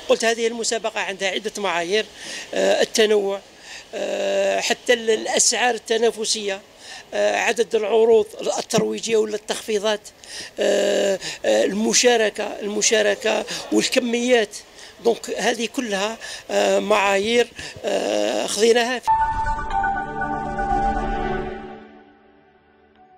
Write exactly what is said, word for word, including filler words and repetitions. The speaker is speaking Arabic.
قلت هذه المسابقة عندها عدة معايير، التنوع، حتى الأسعار التنافسية، عدد العروض الترويجية ولا التخفيضات، المشاركة المشاركة والكميات. دونك هذه كلها معايير خذيناها.